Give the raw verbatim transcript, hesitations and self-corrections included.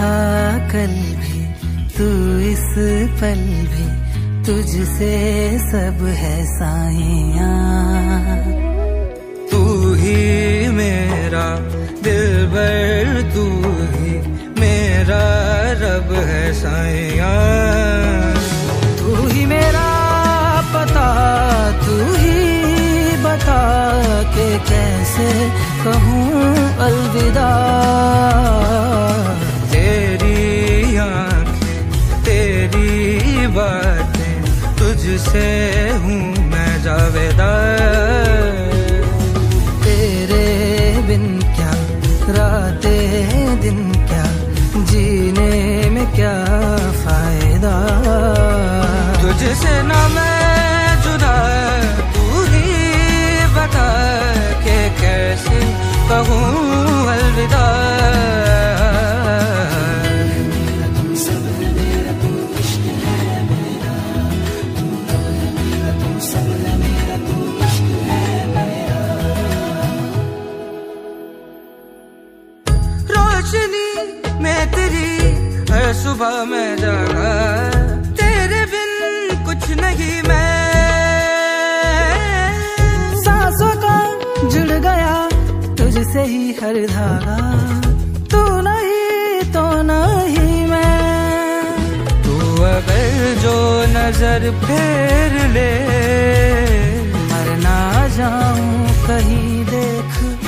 था कल भी, तू इस पल भी, तुझसे सब है साइयां। तू ही मेरा दिलबर, तू ही मेरा रब है साइयां। तू ही मेरा पता, तू ही बता के कैसे कहूँ अलविदा। तेरी आँखें, तेरी बातें, तुझसे हूँ मैं जावेदा। तेरे बिन क्या रातें दिन, क्या जीने में क्या फायदा। तुझसे ना मैं जुदा, तू ही बता के कैसे कहूँ अलविदा। रोशनी में तेरी हर सुबह मैं जागा, तेरे बिन कुछ नहीं मैं। सांसों का जुड़ गया तुझसे ही हर धागा, तू नहीं तो नहीं मैं। तू अगर जो नजर फेर ले, मर ना जाऊं कहीं देख